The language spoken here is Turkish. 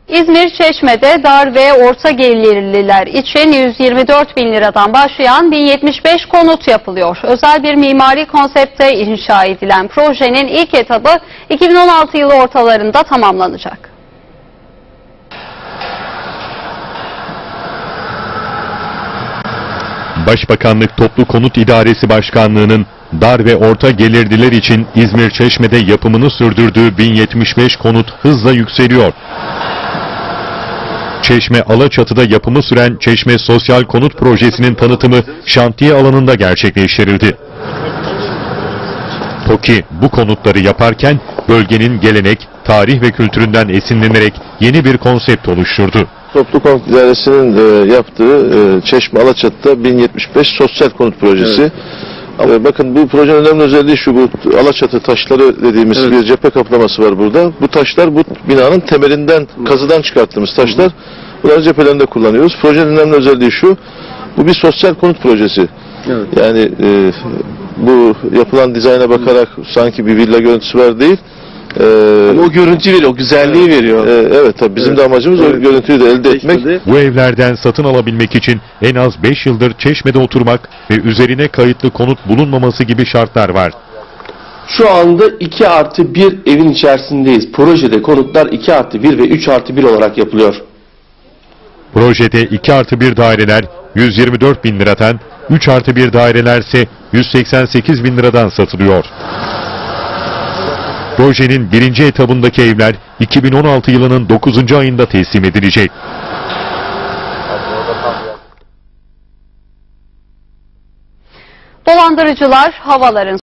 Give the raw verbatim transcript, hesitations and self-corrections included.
İzmir Çeşme'de dar ve orta gelirliler için yüz yirmi dört bin liradan başlayan bin yetmiş beş konut yapılıyor. Özel bir mimari konsepte inşa edilen projenin ilk etabı iki bin on altı yılı ortalarında tamamlanacak. Başbakanlık Toplu Konut İdaresi Başkanlığı'nın dar ve orta gelirliler için İzmir Çeşme'de yapımını sürdürdüğü bin yetmiş beş konut hızla yükseliyor. Çeşme Alaçatı'da yapımı süren Çeşme Sosyal Konut Projesi'nin tanıtımı şantiye alanında gerçekleştirildi. TOKİ bu konutları yaparken bölgenin gelenek, tarih ve kültüründen esinlenerek yeni bir konsept oluşturdu. Toplu Konut İdaresi'nin e, yaptığı e, Çeşme Alaçatı'da bin yetmiş beş sosyal konut projesi. Evet. E, bakın bu projenin önemli özelliği şu, bu Alaçatı taşları dediğimiz evet. bir cephe kaplaması var burada. Bu taşlar bu binanın temelinden, kazıdan çıkarttığımız taşlar. Hı. Bunları cephelerinde kullanıyoruz. Projenin önemli özelliği şu, bu bir sosyal konut projesi. Evet. Yani e, bu yapılan dizayna bakarak sanki bir villa görüntüsü var değil. Ee, Ama o görüntü veriyor, o güzelliği evet, veriyor. E, evet tabii bizim evet. de amacımız evet. o görüntüyü de elde etmek. Bu evlerden satın alabilmek için en az beş yıldır Çeşme'de oturmak ve üzerine kayıtlı konut bulunmaması gibi şartlar var. Şu anda iki artı bir evin içerisindeyiz. Projede konutlar iki artı bir ve üç artı bir olarak yapılıyor. Projede iki artı bir daireler yüz yirmi dört bin liradan, üç artı bir dairelerse yüz seksen sekiz bin liradan satılıyor. Projenin birinci etabındaki evler iki bin on altı yılının dokuzuncu ayında teslim edilecek. Dolandırıcılar havaların